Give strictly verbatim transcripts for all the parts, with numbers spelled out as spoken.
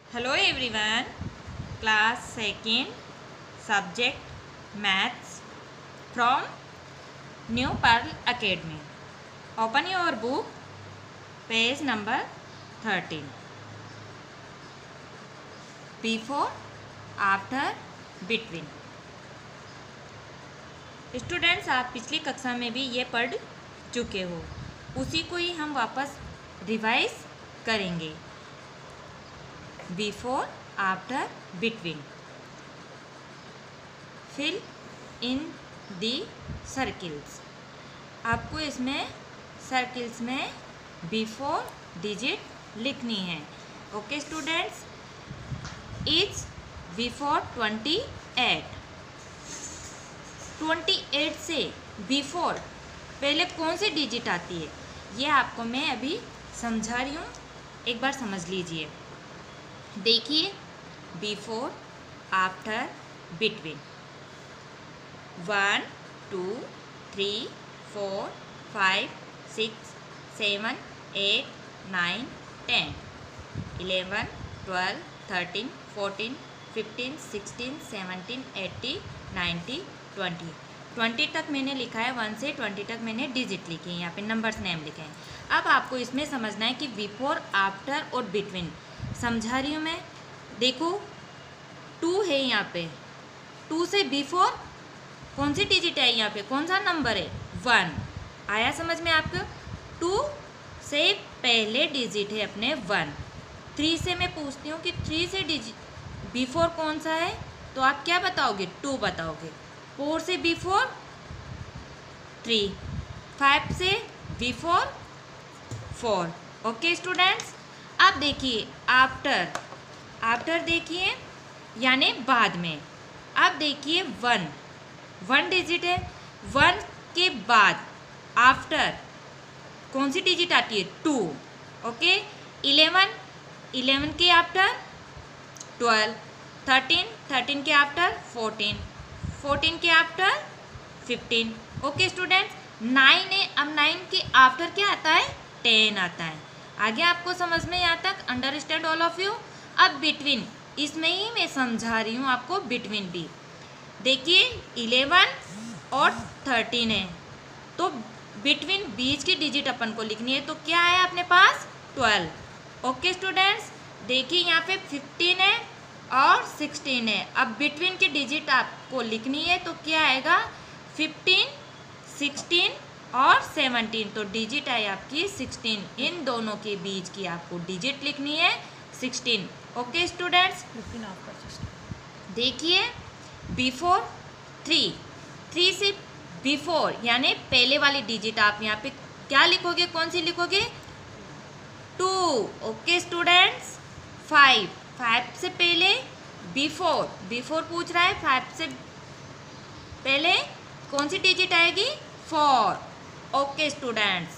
Hello everyone, class second, subject maths from New Pearl Academy. Open your book, page number thirteen. Before, after, between. Students, आप पिछली कक्षा में भी ये पढ़ चुके हो, उसी को ही हम वापस रिवाइज करेंगे. Before, after, between. Fill in the circles. आपको इसमें सर्किल्स में बिफोर डिजिट लिखनी है. Okay students, is before twenty eight. Twenty eight से बिफोर पहले कौन सी डिजिट आती है, ये आपको मैं अभी समझा रही हूँ, एक बार समझ लीजिए. देखिए, before, after, between. One, two, three, four, five, six, seven, eight, nine, ten, eleven, twelve, thirteen, fourteen, fifteen, sixteen, seventeen, eighteen, ninety, twenty. Twenty तक मैंने लिखा है, वन से ट्वेंटी तक मैंने डिजिट लिखी है, यहाँ पे नंबर्स नेम लिखे हैं. अब आपको इसमें समझना है कि बिफोर, आफ्टर और बिटवीन समझा रही हूँ मैं. देखो, टू है यहाँ पे, टू से बिफोर कौन सी डिजिट है, यहाँ पे कौन सा नंबर है, वन. आया समझ में आपको? टू से पहले डिजिट है अपने वन. थ्री से मैं पूछती हूँ कि थ्री से डिजिट बिफोर कौन सा है, तो आप क्या बताओगे, टू बताओगे. फोर से बिफोर थ्री. फाइव से बिफोर फोर. ओके स्टूडेंट्स, अब देखिए आफ्टर. आफ्टर देखिए यानी बाद में. अब देखिए वन, वन डिजिट है. वन के बाद आफ्टर कौन सी डिजिट आती है, टू. ओके. इलेवन, इलेवन के आफ्टर ट्वेल्व. थर्टीन, थर्टीन के आफ्टर फोर्टीन. फोर्टीन के after fifteen. Okay students, nine है. अब नाइन के आफ्टर क्या आता है, टेन आता है. आगे आपको समझ में यहाँ तक, अंडरस्टैंड ऑल ऑफ यू. अब बिटवीन, इसमें ही मैं समझा रही हूँ आपको बिटवीन भी. देखिए, इलेवन और थर्टीन है, तो बिटवीन बीच की डिजिट अपन को लिखनी है, तो क्या है अपने पास, ट्वेल्व. ओके स्टूडेंट्स, देखिए यहाँ पे फिफ्टीन है और सिक्सटीन है. अब बिटवीन की डिजिट आपको लिखनी है, तो क्या आएगा, फिफ्टीन, सिक्सटीन और सेवनटीन. तो डिजिट है आपकी सिक्सटीन. इन दोनों के बीच की आपको डिजिट लिखनी है सिक्सटीन. ओके स्टूडेंट्स, देखिए बिफोर थ्री. थ्री से बिफोर यानी पहले वाली डिजिट आप यहाँ पे क्या लिखोगे, कौन सी लिखोगे, two. Okay students, five. Five से पहले बिफोर, बिफोर पूछ रहा है, फाइव से पहले कौन सी डिजिट आएगी, फोर. ओके स्टूडेंट्स,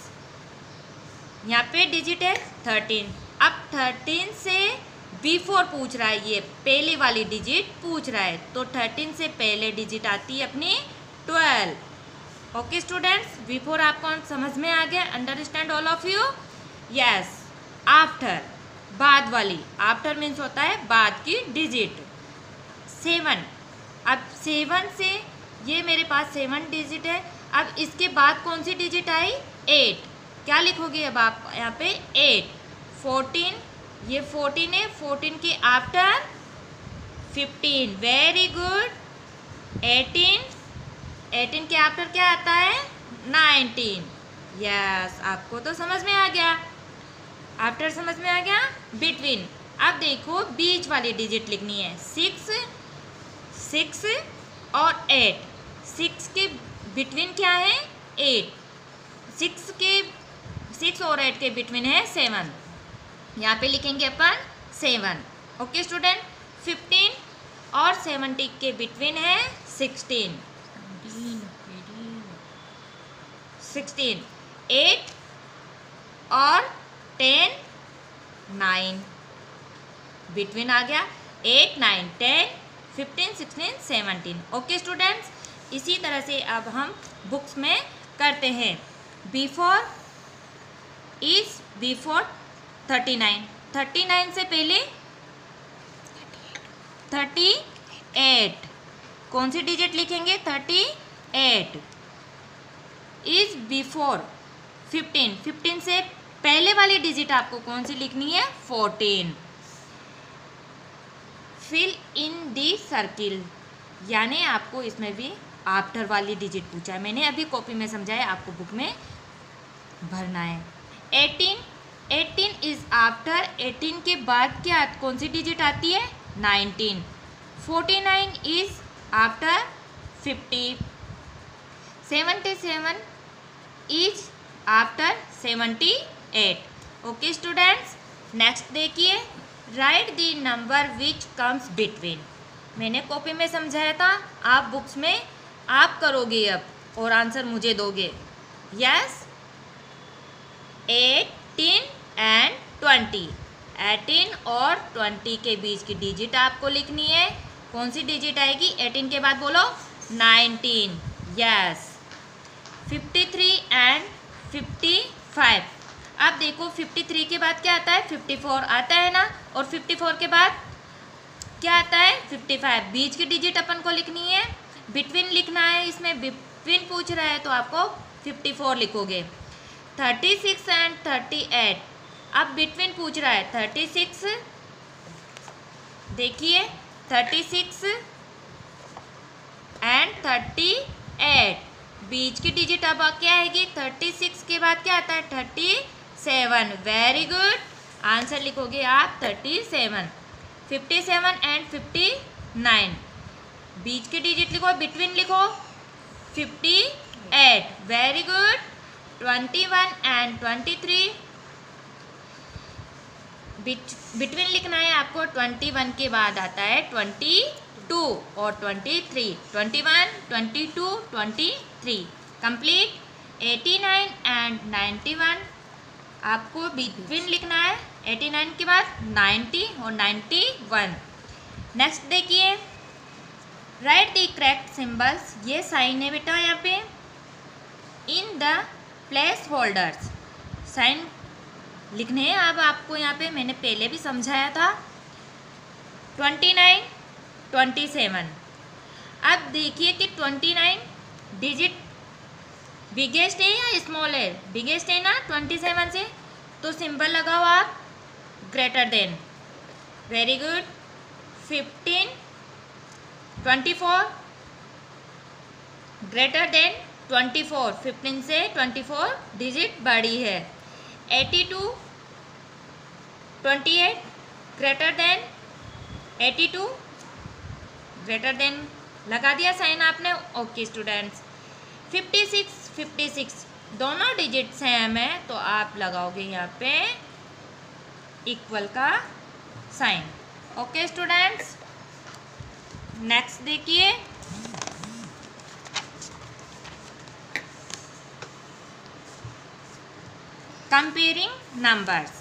यहाँ पे डिजिट है थर्टीन. अब थर्टीन से बिफोर पूछ रहा है, ये पहले वाली डिजिट पूछ रहा है, तो थर्टीन से पहले डिजिट आती है अपनी ट्वेल्व. ओके स्टूडेंट्स, बिफोर आपको समझ में आ गया, understand all of you. Yes. After, बाद वाली. आफ्टर मीन्स होता है बाद की डिजिट. सेवन. अब सेवन से, ये मेरे पास सेवन डिजिट है. अब इसके बाद कौन सी डिजिट आई, एट. क्या लिखोगे अब आप यहाँ पे, एट. फोर्टीन, ये फोर्टीन है. फोर्टीन के after fifteen. Very good. Eighteen, eighteen के आफ्टर क्या आता है, नाइनटीन. यस, आपको तो समझ में आ गया. आफ्टर समझ में आ गया. बिटवीन, अब देखो बीच वाली डिजिट लिखनी है, सिक्स, सिक्स और एट. सिक्स के बिटवीन क्या है, एट. सिक्स के, सिक्स और एट के बिटवीन है सेवन. यहाँ पे लिखेंगे अपन सेवन. Okay student. फिफ्टीन और सेवनटी के बिटवीन है सिक्सटीन. सिक्सटीन. एट और टेन, नाइन. बिटवीन आ गया, eight, nine, ten, fifteen, sixteen, seventeen. Okay students, इसी तरह से अब हम बुक्स में करते हैं. Before is before thirty nine. Thirty nine से पहले कौन सी डिजिट लिखेंगे? Thirty eight is before fifteen. Fifteen से पहले वाली डिजिट आपको कौन सी लिखनी है? Fourteen. Fill in the circle, यानी आपको इसमें भी आफ्टर वाली डिजिट पूछा है। मैंने अभी कॉपी में समझाया, आपको बुक में भरना है। Eighteen, eighteen is after, eighteen के बाद क्या कौन सी डिजिट आती है? Nineteen. Forty nine is after fifty. Seventy seven is after seventy eight. Okay students, next देखिए, right the number which comes between. मैंने कॉपी में समझाया था, आप बुक्स में आप करोगे अब और आंसर मुझे दोगे। Yes, eighteen and twenty, eighteen और ट्वेंटी के बीच की डिजिट आपको लिखनी है। कौन सी डिजिट आएगी? एटीन के बाद बोलो nineteen. Yes, fifty three and fifty five. अब देखो फिफ्टी थ्री के बाद क्या आता है? फिफ्टी फोर आता है ना, और फिफ्टी फोर के बाद क्या आता है? Fifty five. बीच की डिजिट अपन को लिखनी है, बिटवीन लिखना है। इसमें बिटवीन पूछ रहा है तो आपको फिफ्टी फोर लिखोगे। Thirty six and thirty eight, अब बिटवीन पूछ रहा है। थर्टी सिक्स, देखिए thirty six and thirty eight, बीच की डिजिट अब क्या आएगी? थर्टी सिक्स के बाद क्या आता है? Thirty seven. Very good, answer लिखोगे आप thirty seven. Fifty seven and fifty nine, बीच की डिजिट लिखो, बिटवीन लिखो fifty eight. Very good. Twenty one and twenty three, between लिखना है आपको। ट्वेंटी वन के बाद आता है ट्वेंटी टू और twenty three. Twenty one, twenty two, twenty three, complete. Eighty nine and ninety one, आपको बिटवीन लिखना है। एटी नाइन के बाद नाइन्टी और नाइन्टी वन। नेक्स्ट देखिए, राइट द करेक्ट सिंबल्स, ये साइन है बेटा यहाँ पे। In the placeholders, sign लिखने हैं अब आपको यहाँ पे, मैंने पहले भी समझाया था। ट्वेंटी नाइन, ट्वेंटी सेवन, अब देखिए कि ट्वेंटी नाइन डिजिट बिगेस्ट है या स्मॉल है? बिगेस्ट है ना ट्वेंटी सेवन से, तो सिंबल लगाओ आप greater than. Very good. Fifteen, twenty four, greater than twenty four, fifteen से ट्वेंटी फोर डिजिट बड़ी है। Eighty two, twenty eight, greater than eighty two, greater than लगा दिया साइन आपने। Okay students, fifty six, fifty six दोनों digit same है तो आप लगाओगे यहाँ पे इक्वल का साइन। ओके स्टूडेंट्स, नेक्स्ट देखिए, comparing numbers.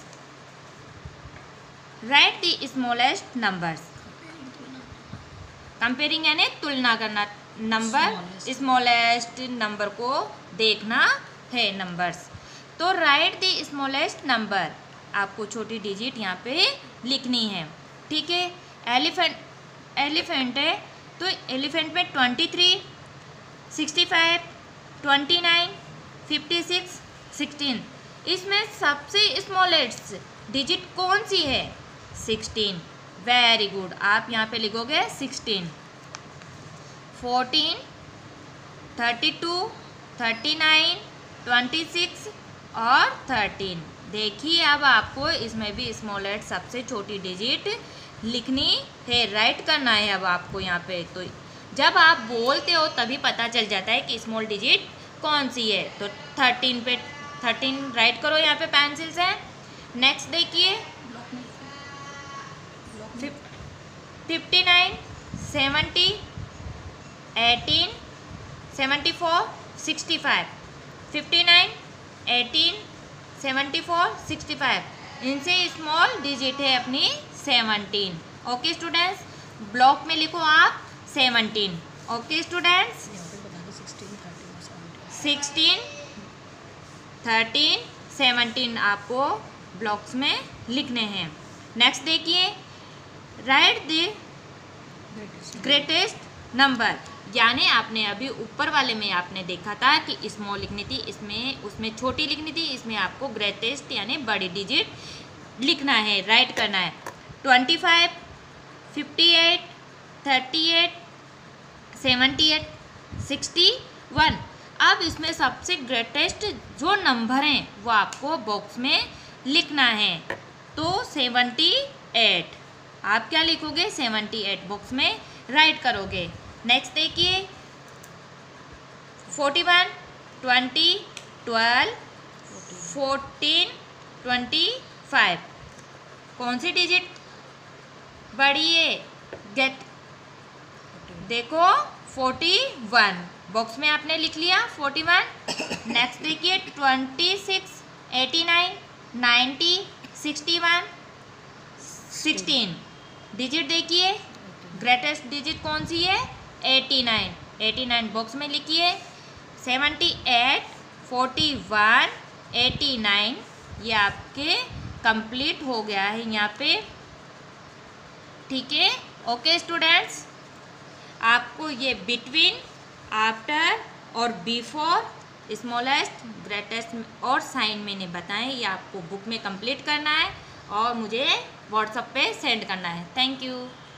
Right the smallest numbers. Comparing यानी तुलना करना, नंबर स्मॉलेस्ट नंबर को देखना है नंबर्स। तो राइट द स्मॉलेस्ट नंबर, आपको छोटी डिजिट यहाँ पे लिखनी है। ठीक है, एलिफेंट, एलिफेंट है तो एलिफेंट में twenty three, sixty five, twenty nine, fifty six, sixteen, इसमें सबसे स्मॉलेस्ट डिजिट कौन सी है? सिक्सटीन। वेरी गुड, आप यहाँ पे लिखोगे sixteen. Fourteen, thirty two, thirty nine, twenty six और थर्टीन। देखिए अब आपको इसमें भी स्मॉलेस्ट सबसे छोटी डिजिट लिखनी है, राइट करना है अब आपको यहाँ पे। तो जब आप बोलते हो तभी पता चल जाता है कि स्मॉल डिजिट कौन सी है। तो थर्टीन पे थर्टीन राइट करो यहाँ पे पेंसिल से। नेक्स्ट देखिए, fifty nine, seventy, eighteen, seventy four, sixty five, fifty nine, eighteen, seventy four, sixty five, इनसे स्मॉल डिजिट है अपनी सेवनटीन। ओके स्टूडेंट्स, ब्लॉक में लिखो आप seventeen. Okay students, sixteen, thirteen, seventeen आपको ब्लॉक्स में लिखने हैं। नेक्स्ट देखिए, राइट द ग्रेटेस्ट नंबर। यानी आपने अभी ऊपर वाले में आपने देखा था कि स्मॉल लिखनी थी, इसमें उसमें छोटी लिखनी थी, इसमें आपको ग्रेटेस्ट यानी बड़ी डिजिट लिखना है, राइट करना है। Twenty five, fifty eight, thirty eight, seventy eight, sixty one. अब इसमें सबसे ग्रेटेस्ट जो नंबर हैं वो आपको बॉक्स में लिखना है। तो सेवेंटी एट, आप क्या लिखोगे? सेवेंटी एट बॉक्स में राइट करोगे। नेक्स्ट देखिए, forty one, twenty, twelve, fourteen, twenty five. कौन सी डिजिट बड़ी है? गेट, देखो फोर्टी वन बॉक्स में आपने लिख लिया फोर्टी वन। नेक्स्ट देखिए, twenty six, eighty nine, ninety, sixty one, sixteen. Digit देखिए, ग्रेटेस्ट डिजिट कौन सी है? Eighty nine. Eighty nine box में लिखिए। Seventy eight, forty one, eighty nine, ये आपके कंप्लीट हो गया है यहाँ पे। ठीक है, ओके स्टूडेंट्स, आपको ये बिटवीन, आफ्टर और बिफोर, स्मॉलेस्ट, ग्रेटेस्ट और साइन मैंने बताए, ये आपको बुक में कंप्लीट करना है और मुझे व्हाट्सएप पे सेंड करना है। Thank you.